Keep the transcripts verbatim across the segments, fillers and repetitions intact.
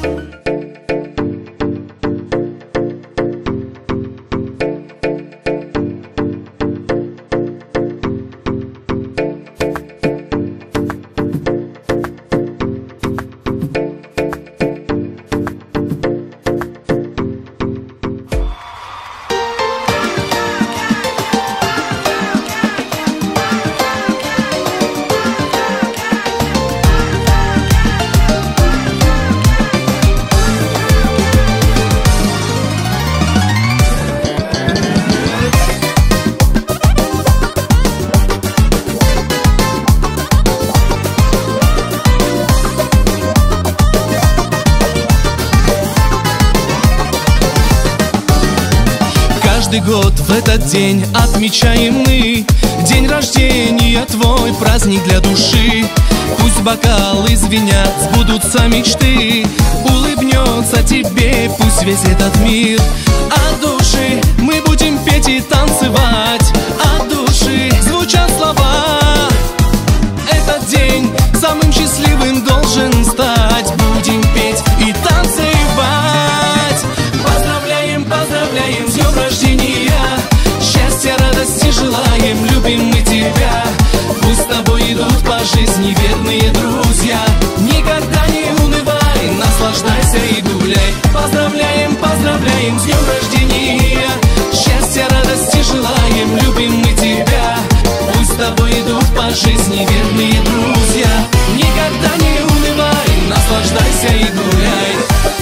Каждый год в этот день отмечаем мы день рождения твой, праздник для души. Пусть бокалы звенят, сбудутся мечты, улыбнется тебе пусть весь этот мир. От души мы будем петь и танцевать, от души звучат слова. Этот день самым счастливым должен стать, будем петь и танцевать. Поздравляем, поздравляем с днем рождения, счастья, радости желаем, любим мы тебя. Пусть с тобой идут по жизни верные друзья, никогда не унывай, наслаждайся и гуляй. Поздравляем, поздравляем с днем рождения, счастья, радости желаем, любим мы тебя. Пусть с тобой идут по жизни верные друзья, никогда не унывай, наслаждайся и гуляй.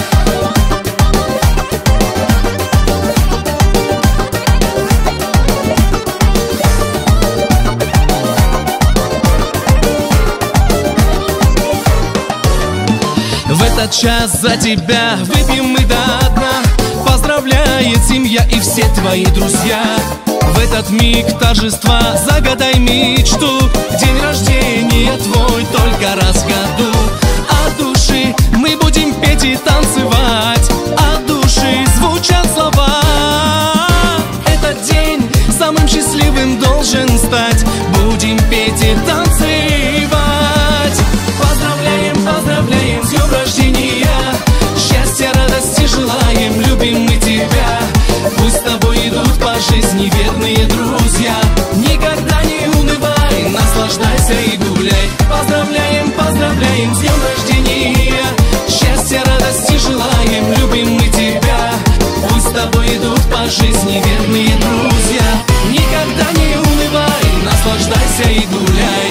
В этот час за тебя выпьем мы до дна, поздравляет семья и все твои друзья. В этот миг торжества загадай мечту, день рождения твой только раз в году. От души мы будем петь и танцевать, от души звучат слова. Этот день самым счастливым должен стать, будем петь и танцевать. Поздравляем, поздравляем с днем рождения, счастья, радости желаем, любим мы тебя. Пусть с тобой идут по жизни верные друзья, никогда не унывай, наслаждайся и гуляй. Поздравляем, поздравляем с днем рождения, счастья, радости желаем, любим мы тебя. Пусть с тобой идут по жизни верные друзья, никогда не унывай, наслаждайся и гуляй.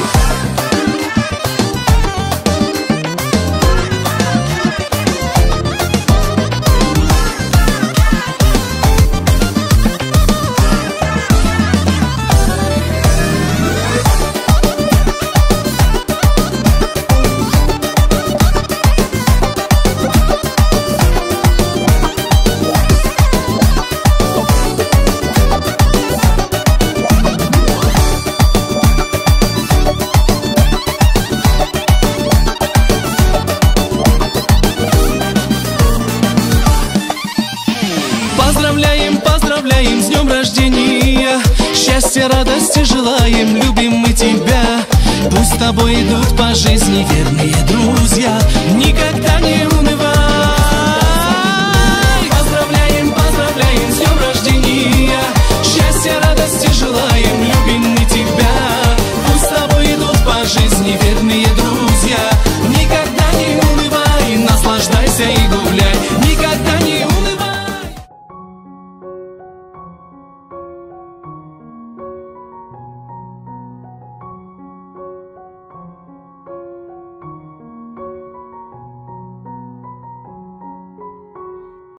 Поздравляем, поздравляем с днем рождения, счастья, радости желаем, любим мы тебя. Пусть с тобой идут по жизни верные друзья, никогда не